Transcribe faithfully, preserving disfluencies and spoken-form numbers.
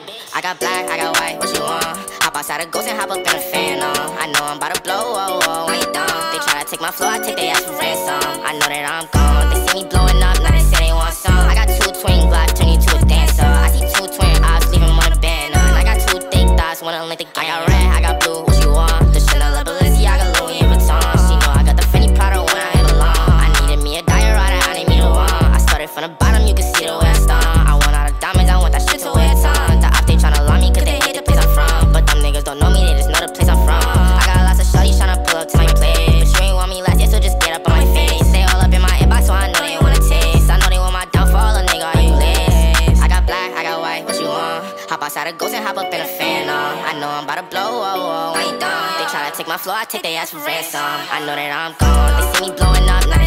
I got black, I got white, what you want? Hop outside a ghost and hop up in a fan, uh. I know I'm about to blow, oh, oh, ain't dumb. They tryna take my flow, I take their ass for ransom. I know that I'm gone, they see me blowing up, now they say they want some. I got two twin blocks, turn you to a dancer. I see two twin eyes, leave him on a band, uh. And I got two thick thighs, wanna link the gang. I got red, I got blue, what you want? The Chanel, the Balenciaga, Louis Vuitton. She know I got the Fendi Prada when I ain't belong. I needed me a diorite, I need me the one. I started from the bottom, you can see the way I stung. I want all the diamonds, I want that shit to wear a ton. The op, they tryna lie me, cause they hate the place I'm from. But them niggas don't know me, they just know the place I'm from. I got lots of shorties tryna pull up to my place, but you ain't want me last year, so just get up on my face. Stay all up in my inbox, so I know they wanna taste. I know they want my downfall, a nigga, are you live? I got black, I got white, what you want? Hop outside a ghost and hop up in a fan, uh. I know I'm about to blow, oh, oh, ain't dumb. They tryna take my flow, I take their ass for ransom. I know that I'm gone, they see me blowing up, now